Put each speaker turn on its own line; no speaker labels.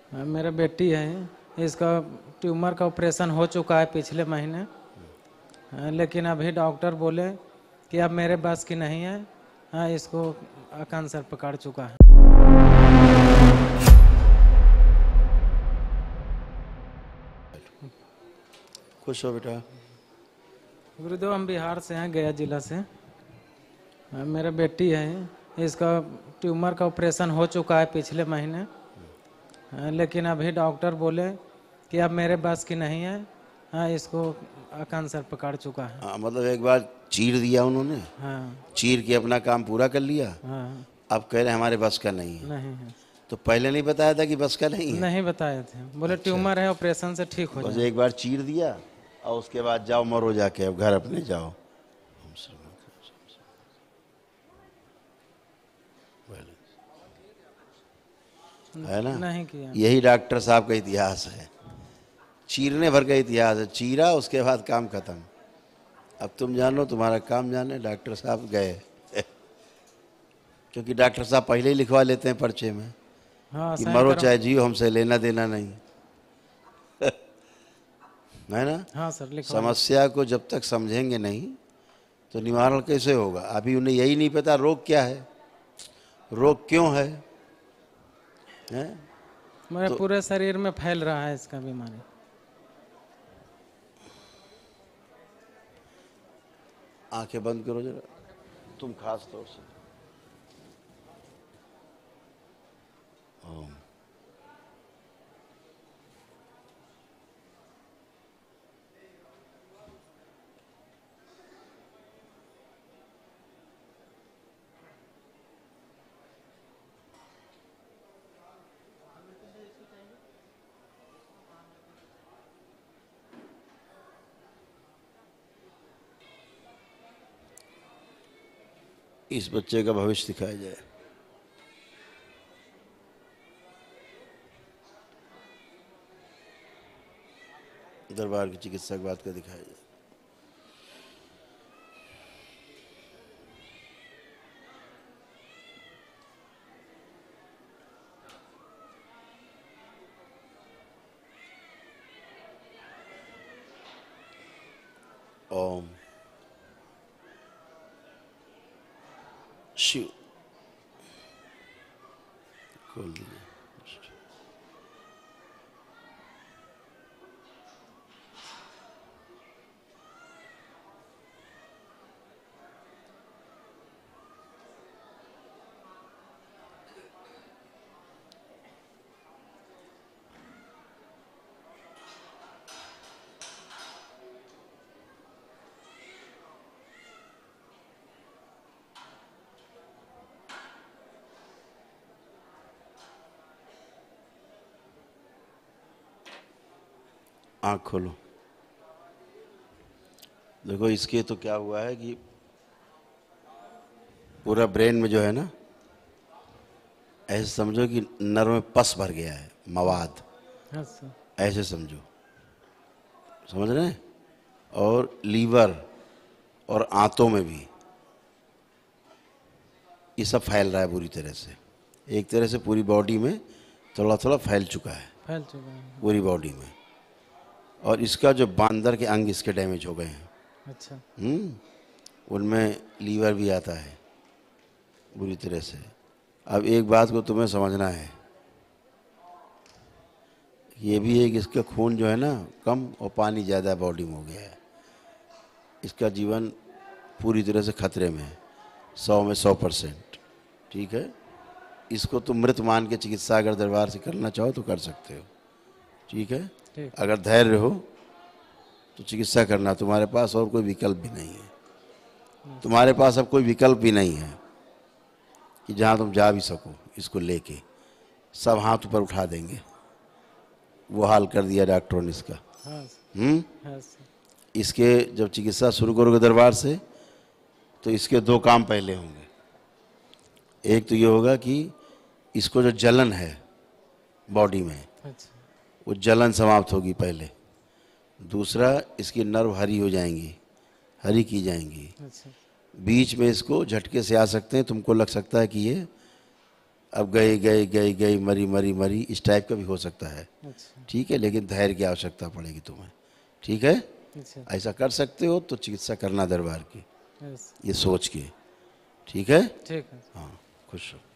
मेरा बेटी है, इसका ट्यूमर का ऑपरेशन हो चुका है पिछले महीने। लेकिन अभी डॉक्टर बोले कि अब मेरे बस की नहीं है। इसको कैंसर पकड़ चुका है।
खुश हो बेटा।
गुरुदेव, हम बिहार से हैं, गया जिला से। मेरा बेटी है, इसका ट्यूमर का ऑपरेशन हो चुका है पिछले महीने। लेकिन अभी डॉक्टर बोले कि अब मेरे बस की नहीं है। इसको कैंसर पकड़ चुका है।
हाँ, मतलब एक बार चीर दिया उन्होंने।
हाँ
चीर के अपना काम पूरा कर लिया।
हाँ।
अब कह रहे हमारे बस का नहीं है।
नहीं है।
तो पहले नहीं बताया था कि बस का नहीं है?
नहीं बताए थे, बोले
अच्छा।
ट्यूमर है, ऑपरेशन से ठीक हो
बस
जाए।
एक बार चीर दिया और उसके बाद जाओ मरो जाके, अब घर अपने जाओ। है ना?
नहीं किया।
यही डॉक्टर साहब का इतिहास है, चीरने भर का इतिहास है। चीरा, उसके बाद काम खत्म। अब तुम जानो, तुम्हारा काम जाने। डॉक्टर साहब गए क्योंकि डॉक्टर साहब पहले ही लिखवा लेते हैं पर्चे में
हाँ,
कि
साइन
मरो
करो।
चाहे जियो, हमसे लेना देना नहीं। है ना?
हाँ सर, लिखवा।
समस्या को जब तक समझेंगे नहीं तो निवारण कैसे होगा? अभी उन्हें यही नहीं पता रोग क्या है, रोग क्यों है,
मेरे पूरे शरीर में फैल रहा है इसका बीमारी।
आंखें बंद करो जरा, तुम खास तौर से। ओम। इस बच्चे का भविष्य दिखाया जाए। दरबार की चिकित्सा के बाद का दिखाया जाए। ओम शिव। खोल दीजिए। आँख खोलो। देखो, इसके तो क्या हुआ है कि पूरा ब्रेन में जो है ना, ऐसे समझो कि नर्व में पस भर गया है, मवाद।
हाँ सर।
ऐसे समझो, समझ रहे हैं? और लीवर और आंतों में भी ये सब फैल रहा है बुरी तरह से। एक तरह से पूरी बॉडी में थोड़ा थोड़ा फैल चुका है,
फैल चुका है।
पूरी बॉडी में। और इसका जो बांदर के अंग इसके डैमेज हो गए हैं।
अच्छा।
उनमें लीवर भी आता है बुरी तरह से। अब एक बात को तुम्हें समझना है, ये भी है कि इसका खून जो है ना कम और पानी ज़्यादा बॉडी में हो गया है। इसका जीवन पूरी तरह से खतरे में है, 100 में 100%। ठीक है? इसको तुम मृत मान के चिकित्सा अगर दरबार से करना चाहो तो कर सकते हो। ठीक है?
ठीक।
अगर धैर्य हो तो चिकित्सा करना, तुम्हारे पास और कोई विकल्प भी नहीं है। तुम्हारे पास अब कोई विकल्प भी नहीं है कि जहाँ तुम जा भी सको इसको लेके। सब हाथ ऊपर उठा देंगे, वो हाल कर दिया डॉक्टरों ने इसका।
हाँ सर। हाँ सर।
इसके जब चिकित्सा शुरू करोगे दरबार से तो इसके 2 काम पहले होंगे। एक तो ये होगा कि इसको जो जलन है बॉडी में,
अच्छा।
वो जलन समाप्त होगी पहले। दूसरा, इसकी नर्व हरी हो जाएंगी, हरी की जाएंगी।
अच्छा।
बीच में इसको झटके से आ सकते हैं, तुमको लग सकता है कि ये अब गई गई गई गई मरी मरी मरी, इस टाइप का भी हो सकता है।
अच्छा
ठीक है, लेकिन धैर्य की आवश्यकता पड़ेगी तुम्हें। ठीक है,
अच्छा
ऐसा कर सकते हो तो चिकित्सा करना दरबार की,
यस
ये सोच के। ठीक है,
ठीक है।
हाँ, खुश रहो।